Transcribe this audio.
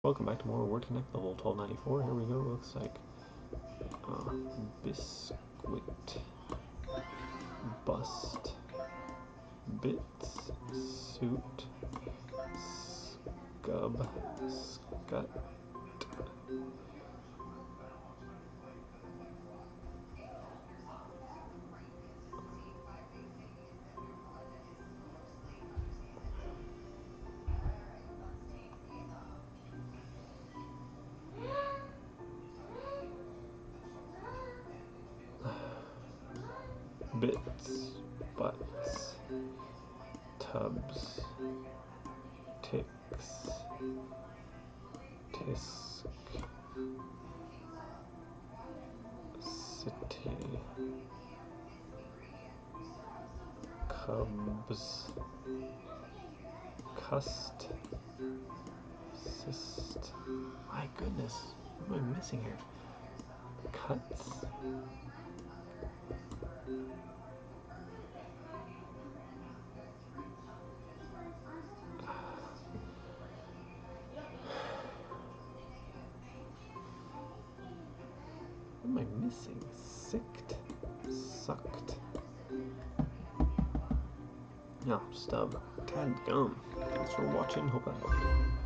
Welcome back to more Word Connect level 1294. Here we go. Looks like biscuit, bust, bits, suit, scub, scut. Bits, butts, tubs, ticks, tisk, city, cubs, cust, cyst. My goodness, what am I missing here? Cuts. What am I missing? Sicked, sucked. Yeah, stub. Dadgum. Thanks for watching. Hope that helped.